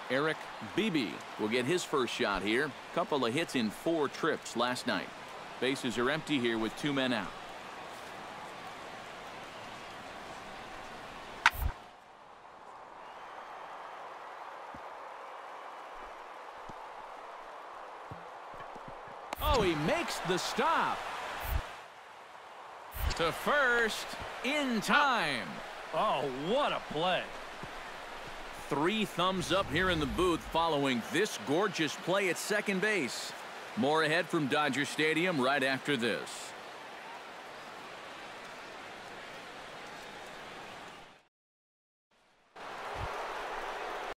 Eric Beebe will get his first shot here. Couple of hits in 4 trips last night. Bases are empty here with 2 men out. Oh, he makes the stop. To first in time. Oh, what a play. 3 thumbs up here in the booth following this gorgeous play at second base. More ahead from Dodger Stadium right after this.